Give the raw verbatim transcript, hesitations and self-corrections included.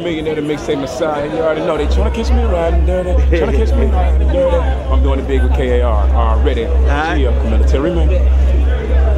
Chimillionaire, the mixtape Messiah. You already know they trying to catch me riding dirty. Trying to catch me riding dirty. I'm doing it big with K A R already. All right. G up, military man.